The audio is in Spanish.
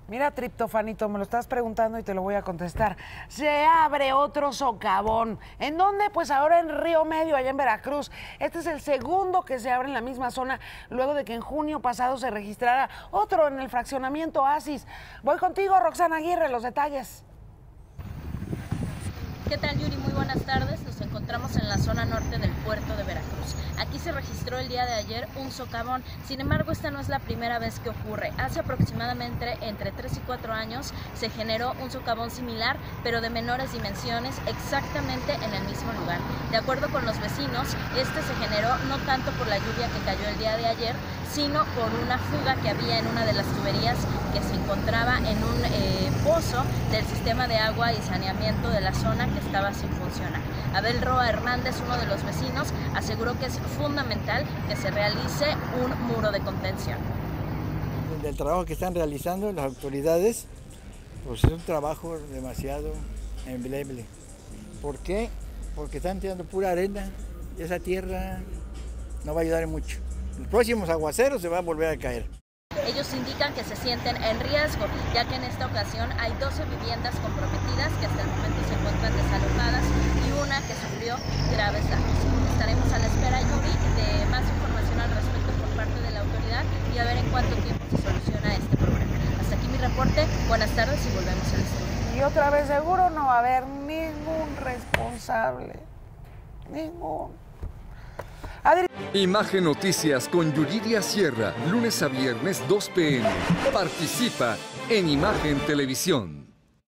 Mira, triptofanito, me lo estás preguntando y te lo voy a contestar. Se abre otro socavón. ¿En dónde? Pues ahora en Río Medio, allá en Veracruz. Este es el segundo que se abre en la misma zona, luego de que en junio pasado se registrara otro en el fraccionamiento Oasis. Voy contigo, Roxana Aguirre, los detalles. ¿Qué tal, Yuri? Muy buenas tardes. Nos encontramos en la zona norte del puerto de Veracruz. Aquí se registró el día de ayer un socavón. Sin embargo, esta no es la primera vez que ocurre. Hace aproximadamente entre 3 y 4 años se generó un socavón similar, pero de menores dimensiones, exactamente en el mismo lugar. De acuerdo con los vecinos, este se generó no tanto por la lluvia que cayó el día de ayer, sino por una fuga que había en una de las tuberías que se encontraba en un pozo del sistema de agua y saneamiento de la zona que estaba sin funcionar. Abel Roa Hernández, uno de los vecinos, aseguró que es fundamental que se realice un muro de contención. Del trabajo que están realizando las autoridades, pues es un trabajo demasiado endeble. ¿Por qué? Porque están tirando pura arena y esa tierra no va a ayudar en mucho. Los próximos aguaceros se va a volver a caer. Ellos indican que se sienten en riesgo, ya que en esta ocasión hay 12 viviendas comprometidas que hasta el momento se encuentran desalojadas y una que sufrió graves daños. Estaremos a la espera, Yuri, de más información al respecto por parte de la autoridad y a ver en cuánto tiempo se soluciona este problema. Hasta aquí mi reporte. Buenas tardes y volvemos al estudio. Y otra vez seguro no va a haber ningún responsable. Ningún. Imagen Noticias con Yuridia Sierra, lunes a viernes 2 p.m. Participa en Imagen Televisión.